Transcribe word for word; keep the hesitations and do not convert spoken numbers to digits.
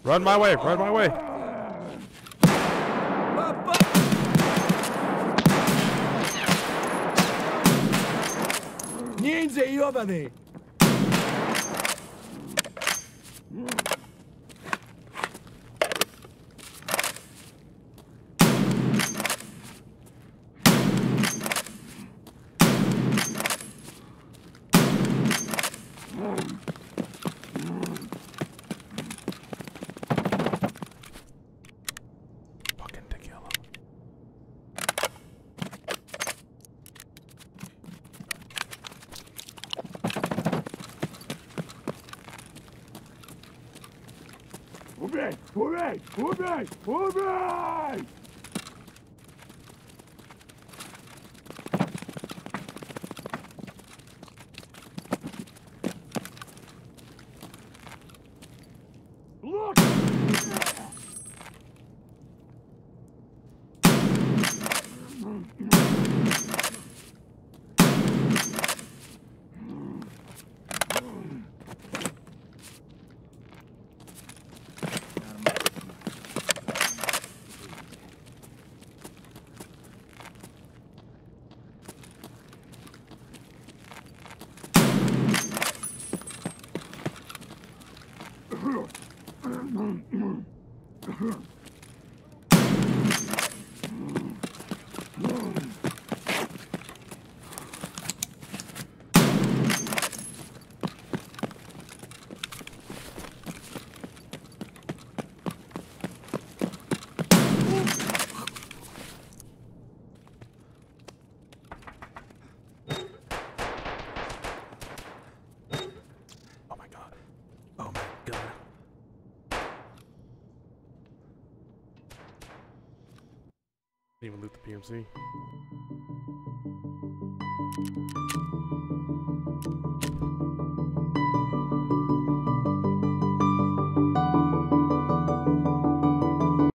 Run my way, run my way. Ниндзя ёбаный! Fucking Tagilla. Убей! Убей! Убей! Убей! Look! Oh my god. Oh my god. Didn't even loot the P M C.